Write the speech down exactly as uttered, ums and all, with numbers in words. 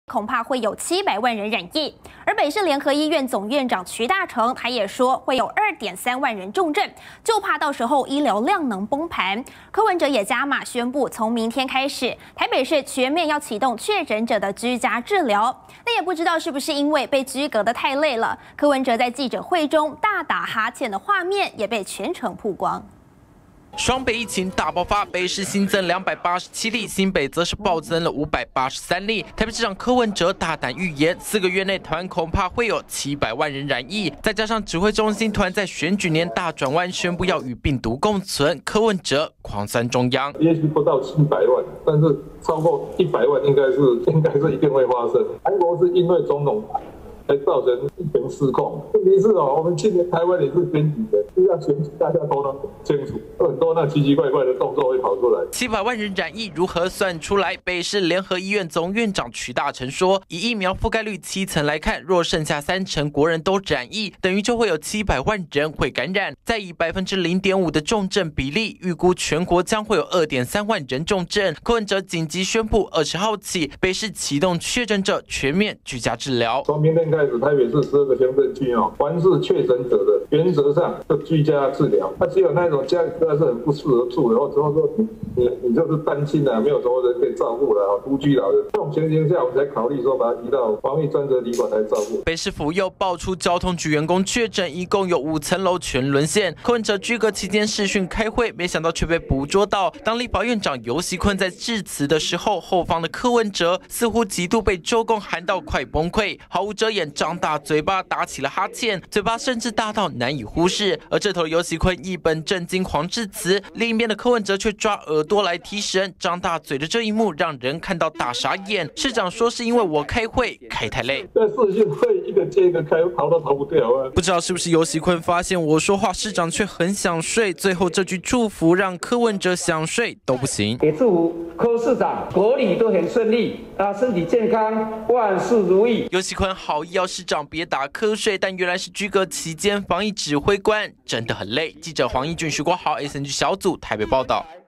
恐怕会有七百万人染疫。而北市联合医院总院长徐大成他也说，会有二点三万人重症，就怕到时候医疗量能崩盘。柯文哲也加码宣布，从明天开始，台北市全面要启动确诊者的居家治疗。那也不知道是不是因为被居隔得太累了，柯文哲在记者会中大打哈欠的画面也被全程曝光。 双北疫情大爆发，北市新增两百八十七例，新北则是暴增了五百八十三例。台北市长柯文哲大胆预言，四个月内台湾恐怕会有七百万人染疫。再加上指挥中心突然在选举年大转弯，宣布要与病毒共存，柯文哲狂酸中央。 也许不到七百万，但是超过一百万应该是应该是一定会发生。韩国是因为总统才造成疫情失控。问题是哦，我们今年台湾也是选举的，就要选举大家都能清楚，很多那奇奇怪怪的动作会跑出来。 七百万人染疫如何算出来？北市联合医院总院长徐大成说，以疫苗覆盖率七成来看，若剩下三成国人都染疫，等于就会有七百万人会感染。再以百分之零点五的重症比例，预估全国将会有二点三万人重症。柯文哲紧急宣布，二十号起，北市启动确诊者全面居家治疗。 从明天开始，台北市十二个行政区哦，凡是确诊者的，原则上就居家治疗。那只有那种家里实在是很不适合住的，或者说你你你就是单亲啊，没有什么人可以照顾了，独居老人，这种情形下，我们才考虑说把它移到防疫专责旅馆来照顾。 北市府又爆出交通局员工确诊，一共有五层楼全沦陷。柯文哲居隔期间视讯开会，没想到却被捕捉到。当立法院长游锡堃在致辞的时候，后方的柯文哲似乎极度被周公喊到快崩溃，毫无遮掩，张大嘴巴打起了哈欠，嘴巴甚至大到难以忽视。而这头的游锡堃一本正经狂致辞，另一边的柯文哲却抓耳朵来提神，张大嘴的这一幕让人看到大傻眼。市长说是因为我开会开太累， 在视讯会一个接一个开，逃都逃不掉啊！ 不知道是不是游锡堃发现我说话，市长却很想睡，最后这句祝福让柯文哲想睡都不行。 也祝福柯市长国礼都很顺利啊，身体健康，万事如意。 游锡堃好意要市长别打瞌睡，但原来是居隔期间防疫指挥官真的很累。记者黄义俊、徐国豪 S N G 小组台北报道。